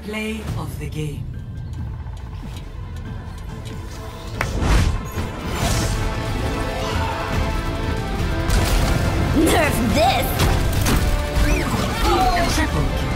Play of the game. Nerf this! Triple kill.